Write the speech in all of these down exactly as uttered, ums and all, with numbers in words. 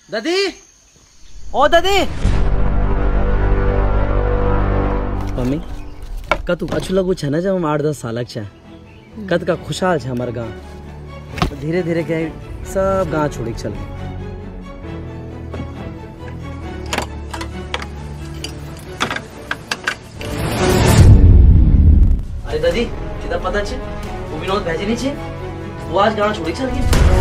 दादी, ओ दादी। मम्मी कत अच्छु लगू छे ना जब हम आठ दस साल छे कत का खुशहाल छे हमारे गाँव। तो धीरे धीरे क्या सब गाँव छोड़ के चल। अरे दादी कितना पता छे वो विनोद भेजे नहीं छे वो आज गाँव छोड़ के चल गए।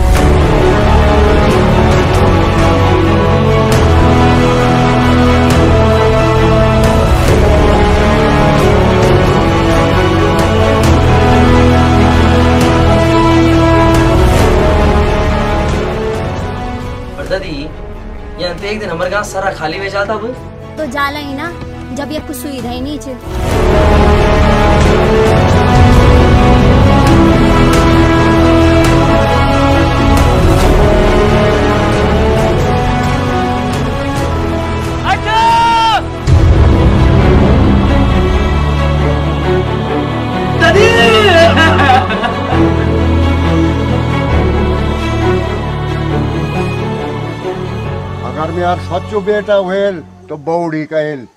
दादी ये अंत एक दिन हमारे गाँव सारा खाली में जाता अब तो जाला ही ना जब ये कुछ सुविधा ही नहीं छे। अगर मैं यार सच्चो बेटा हुएल तो बौड़ी कहेल।